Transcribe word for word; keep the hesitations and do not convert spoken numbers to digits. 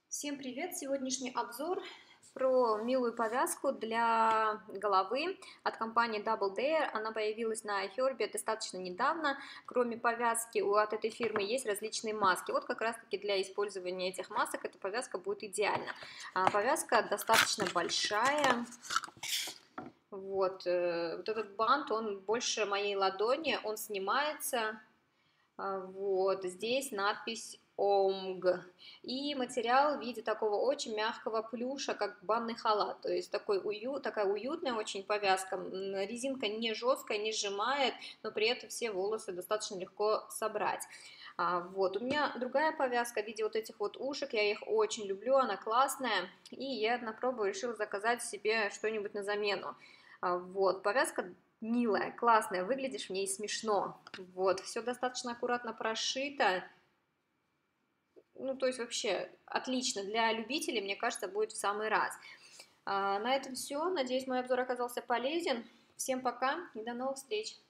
Всем привет! Сегодняшний обзор про милую повязку для головы от компании Double Dare. Она появилась на iHerb достаточно недавно. Кроме повязки у от этой фирмы есть различные маски. Вот как раз таки для использования этих масок эта повязка будет идеальна. А, повязка достаточно большая. Вот, э, вот этот бант, он больше моей ладони, он снимается. А, Вот, здесь надпись ОМГ. И материал в виде такого очень мягкого плюша, как банный халат. То есть такой уют, такая уютная очень повязка. М, Резинка не жесткая, не сжимает, но при этом все волосы достаточно легко собрать. А, вот, у меня другая повязка в виде вот этих вот ушек, я их очень люблю, она классная. И я на пробу решила заказать себе что-нибудь на замену. А, Вот, повязка милая, классная, выглядишь в ней смешно. Вот, все достаточно аккуратно прошито. Ну, то есть вообще отлично. Для любителей, мне кажется, будет в самый раз. А, на этом все. Надеюсь, мой обзор оказался полезен. Всем пока и до новых встреч.